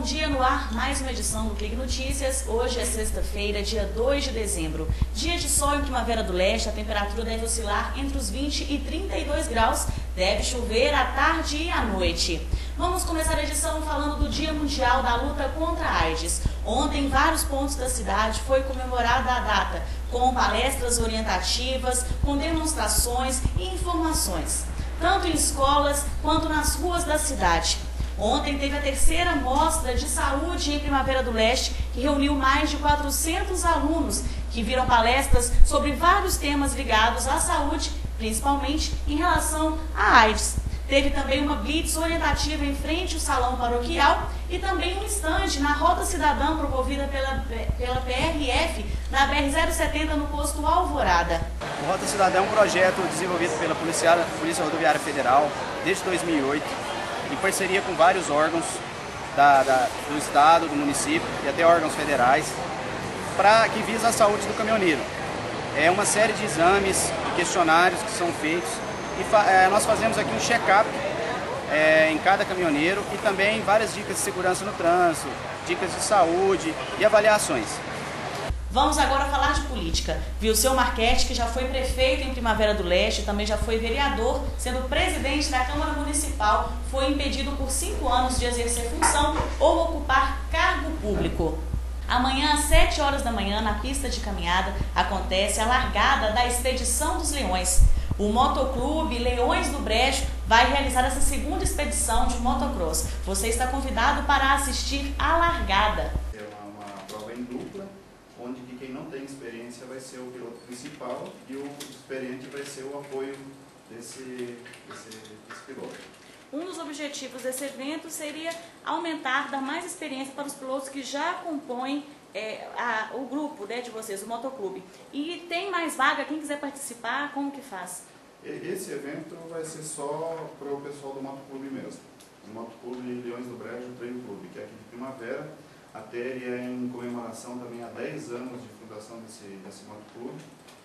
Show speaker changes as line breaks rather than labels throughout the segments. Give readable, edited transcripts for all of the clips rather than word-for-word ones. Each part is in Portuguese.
dia, no ar mais uma edição do Clique Notícias. Hoje é sexta-feira, dia 2 de dezembro. Dia de sol em Primavera do Leste, a temperatura deve oscilar entre os 20 e 32 graus. Deve chover à tarde e à noite. Vamos começar a edição falando do Dia Mundial da Luta contra a AIDS. Ontem, em vários pontos da cidade, foi comemorada a data, com palestras orientativas, com demonstrações e informações, tanto em escolas quanto nas ruas da cidade. Ontem teve a terceira mostra de saúde em Primavera do Leste, que reuniu mais de 400 alunos, que viram palestras sobre vários temas ligados à saúde, principalmente em relação à AIDS. Teve também uma blitz orientativa em frente ao salão paroquial e também um estande na Rota Cidadã promovida pela PRF na BR-070 no posto Alvorada.
O Rota Cidadã é um projeto desenvolvido pela Polícia Rodoviária Federal desde 2008, em parceria com vários órgãos do estado, do município e até órgãos federais, que visa a saúde do caminhoneiro. É uma série de exames e questionários que são feitos e nós fazemos aqui um check-up em cada caminhoneiro e também várias dicas de segurança no trânsito, dicas de saúde e avaliações.
Vamos agora falar de política. Vilceu Marchetti, que já foi prefeito em Primavera do Leste, também já foi vereador, sendo presidente da Câmara Municipal, foi impedido por 5 anos de exercer função ou ocupar cargo público. Amanhã, às 7 horas da manhã, na pista de caminhada, acontece a largada da Expedição dos Leões. O Motoclube Leões do Brejo vai realizar essa segunda expedição de motocross. Você está convidado para assistir a largada.
É uma prova em dupla, onde quem não tem experiência vai ser o piloto principal e o experiente vai ser o apoio desse piloto.
Um dos objetivos desse evento seria aumentar, dar mais experiência para os pilotos que já compõem o grupo de vocês, o Motoclube. E tem mais vaga, quem quiser participar, como que faz?
Esse evento vai ser só para o pessoal do Motoclube mesmo. O Motoclube Leões do Brejo Treino Clube, que é aqui de Primavera. Até ele é em comemoração também a 10 anos de fundação desse Motoclube.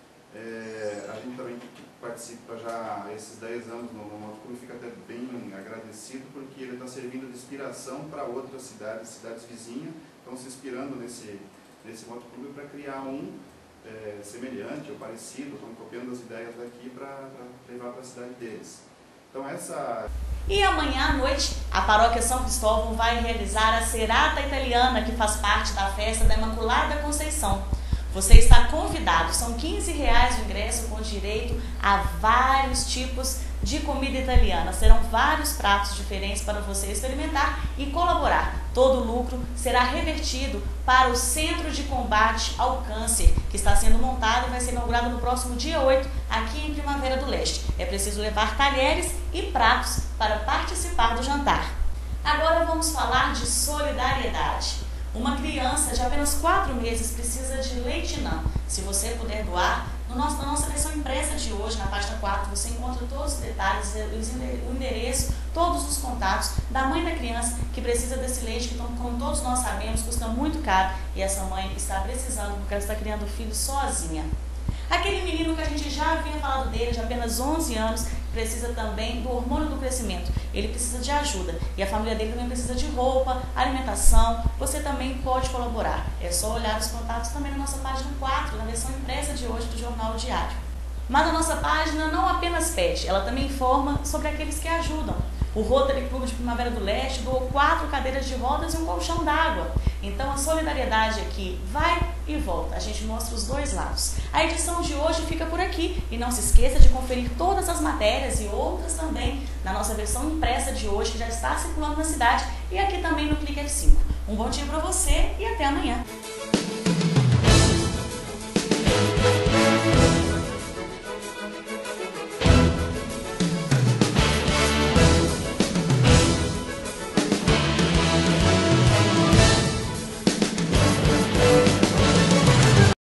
A gente também participa já há esses 10 anos no Motoclube, fica até bem agradecido porque ele está servindo de inspiração para outras cidades vizinhas, estão se inspirando nesse Motoclube para criar um semelhante ou parecido, estão copiando as ideias daqui para levar para a cidade deles. Então
E amanhã à noite, a Paróquia São Cristóvão vai realizar a Serata Italiana, que faz parte da festa da Imaculada Conceição. Você está convidado, são R$15 o ingresso com direito a vários tipos de comida italiana. Serão vários pratos diferentes para você experimentar e colaborar. Todo o lucro será revertido para o Centro de Combate ao Câncer, que está sendo montado e vai ser inaugurado no próximo dia 8, aqui em Primavera do Leste. É preciso levar talheres e pratos para participar do jantar. Agora vamos falar de solidariedade. Uma criança de apenas 4 meses precisa de leite NAM. Se você puder doar, na nossa versão impressa de hoje, na página 4, você encontra todos os detalhes, o endereço, todos os contatos da mãe da criança que precisa desse leite, que, como todos nós sabemos, custa muito caro. E essa mãe está precisando porque ela está criando o filho sozinha. Aquele menino que a gente já havia falado dele, de apenas 11 anos, precisa também do hormônio do crescimento. Ele precisa de ajuda. E a família dele também precisa de roupa, alimentação. Você também pode colaborar. É só olhar os contatos também na nossa página 4, na versão impressa de hoje do Jornal Diário. Mas a nossa página não apenas pede, ela também informa sobre aqueles que ajudam. O Rotary Clube de Primavera do Leste doou 4 cadeiras de rodas e um colchão d'água. Então a solidariedade aqui vai e volta. A gente mostra os dois lados. A edição de hoje fica por aqui. E não se esqueça de conferir todas as matérias e outras também na nossa versão impressa de hoje, que já está circulando na cidade, e aqui também no Clique F5. Um bom dia para você e até amanhã.